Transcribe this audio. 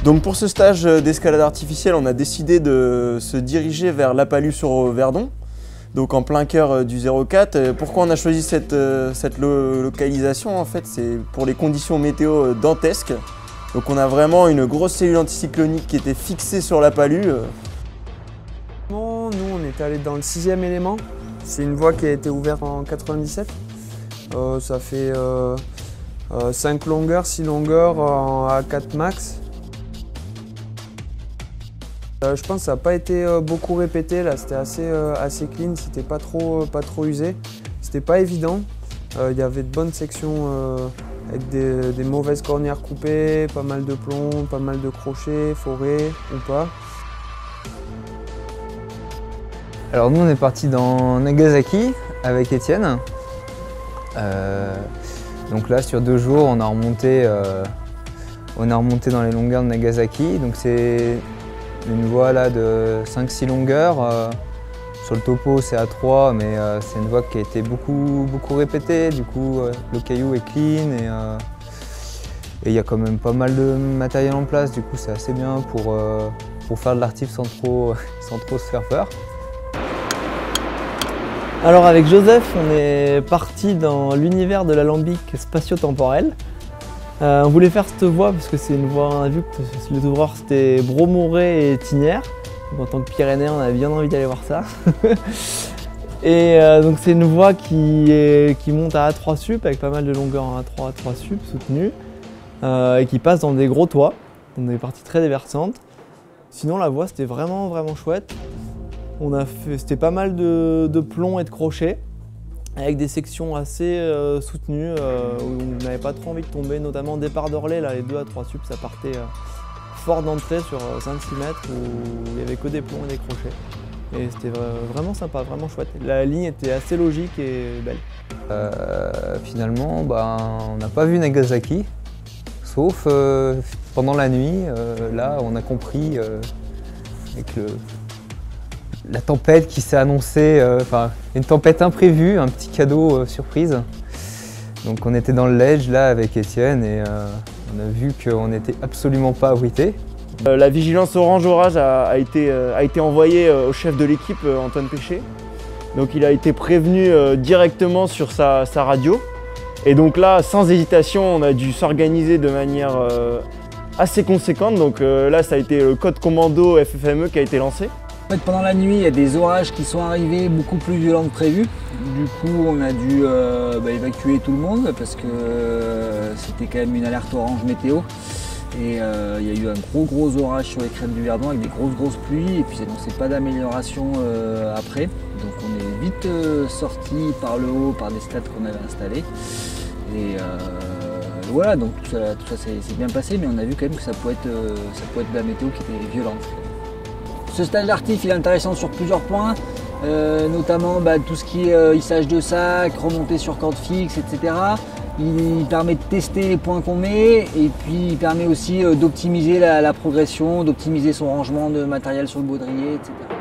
Donc pour ce stage d'escalade artificielle, on a décidé de se diriger vers La Palud-sur-Verdon, donc en plein cœur du 04. Pourquoi on a choisi cette localisation en fait? C'est pour les conditions météo dantesques. Donc on a vraiment une grosse cellule anticyclonique qui était fixée sur La Palud. Nous, on est allé dans le 6e élément. C'est une voie qui a été ouverte en 97. Ça fait 5 longueurs, 6 longueurs à 4 max. Je pense que ça n'a pas été beaucoup répété, là c'était assez clean, c'était pas trop usé. C'était pas évident, il y avait de bonnes sections avec des mauvaises cornières coupées, pas mal de plomb, pas mal de crochets, forêts ou pas. Alors nous on est parti dans Nagasaki avec Étienne. Donc là sur 2 jours on a remonté dans les longueurs de Nagasaki. Donc c'est une voie là de 5-6 longueurs. Sur le topo c'est à 3 mais c'est une voie qui a été beaucoup répétée. Du coup le caillou est clean et il y a quand même pas mal de matériel en place. Du coup c'est assez bien pour faire de l'artif sans trop se faire peur. Alors avec Joseph, on est parti dans l'univers de l'alambic spatio-temporel. On voulait faire cette voie parce que c'est une voie, on a vu que les ouvreurs c'était Bromoré et Tignières. Donc en tant que Pyrénéen, on avait bien envie d'aller voir ça. Et donc c'est une voie qui monte à A3 sup avec pas mal de longueurs en A3 sup soutenues et qui passe dans des gros toits, dans des parties très déversantes. Sinon la voie c'était vraiment chouette. C'était pas mal de plomb et de crochets, avec des sections assez soutenues où on n'avait pas trop envie de tomber, notamment au départ d'Orlais, là, les 2 à 3 sup, ça partait fort d'entrée sur 5-6 mètres où il n'y avait que des plombs et des crochets. Et c'était vraiment sympa, vraiment chouette. La ligne était assez logique et belle. Finalement, on n'a pas vu Nagasaki, sauf pendant la nuit. Là, on a compris avec la tempête qui s'est annoncée, une tempête imprévue, un petit cadeau surprise. Donc on était dans le ledge là avec Étienne et on a vu qu'on n'était absolument pas abrité. La vigilance orange orage a été envoyée au chef de l'équipe, Antoine Péché. Donc il a été prévenu directement sur sa radio. Et donc là, sans hésitation, on a dû s'organiser de manière assez conséquente. Donc là, ça a été le code commando FFME qui a été lancé. En fait, pendant la nuit, il y a des orages qui sont arrivés beaucoup plus violents que prévu. Du coup, on a dû évacuer tout le monde parce que c'était quand même une alerte orange météo. Et il y a eu un gros orage sur les crêtes du Verdon avec des grosses pluies et puis ça n'annonçait pas d'amélioration après. Donc on est vite sorti par le haut par des stades qu'on avait installés. Et voilà, donc tout ça s'est bien passé, mais on a vu quand même que ça pouvait être de la météo qui était violente. Ce stage d'artif il est intéressant sur plusieurs points, notamment tout ce qui est hissage de sac, remontée sur corde fixe, etc. Il permet de tester les points qu'on met et puis il permet aussi d'optimiser la progression, d'optimiser son rangement de matériel sur le baudrier, etc.